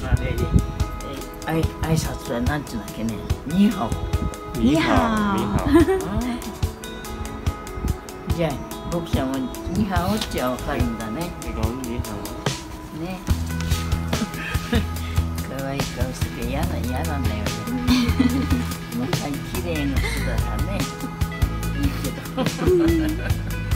挨拶はなんていうんだっけね。ニーハオ。 ニーハオ。じゃあ僕ちゃんもニーハオってわかるんだね。ね。可愛い顔して嫌なんだよね。綺麗な人だからね。いいけど。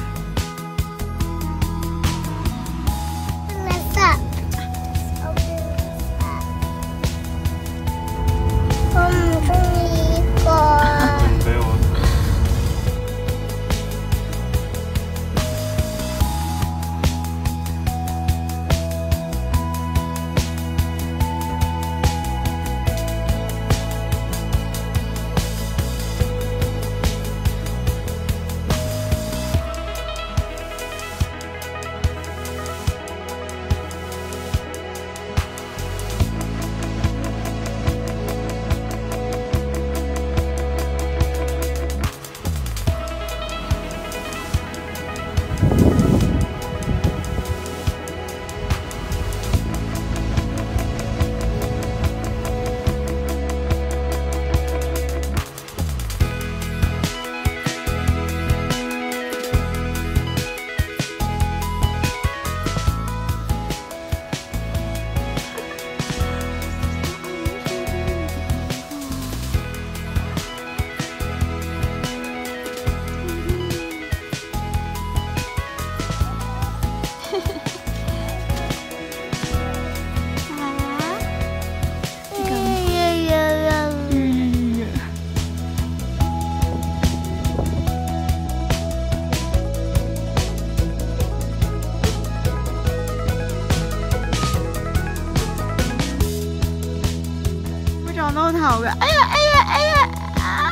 撞到頭嘅，哎呀哎呀哎呀啊！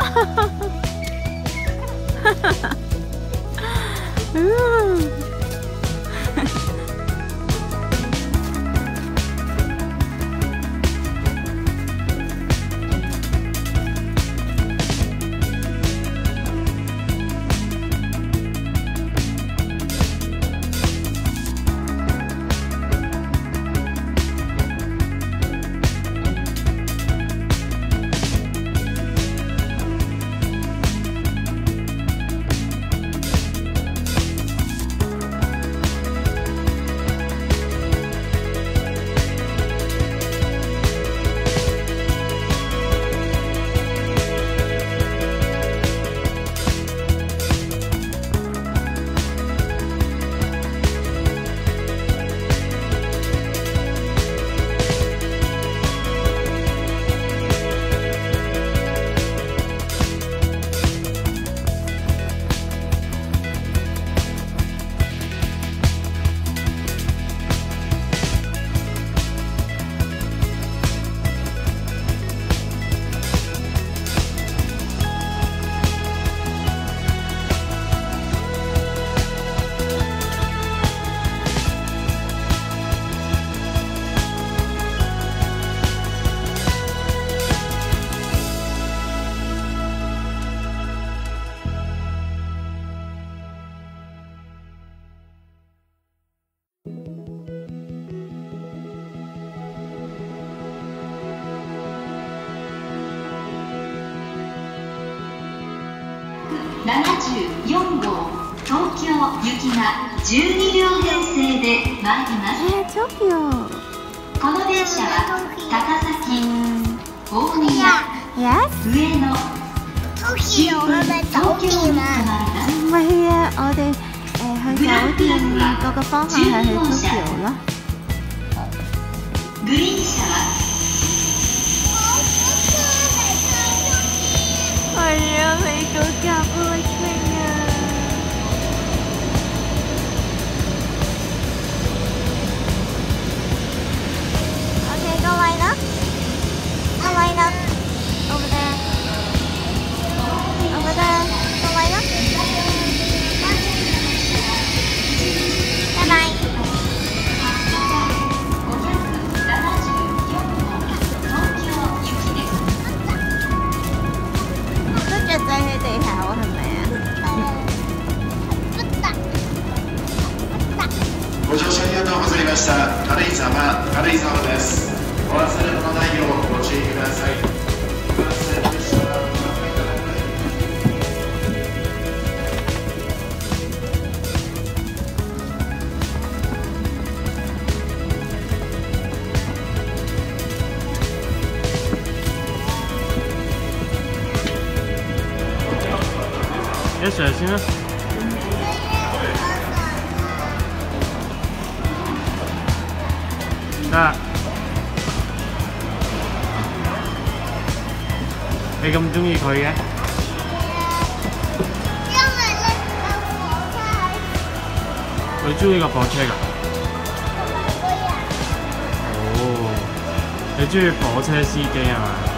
74号東京行きが12両編成で参ります。この電車は高崎、大宮、上野、新富、東京に停まります。 唔係啊，我哋去酒店嗰個方向係去 Tokyo 咯。 グリーン車は係啊，美國夾啊，傾啊！Okay, go line up. Go line up. Over there. Over there. Go line up. Bye bye. 一上先啦。得。你咁中意佢嘅？佢中意個火車㗎？哦，你中意火車司機係嘛？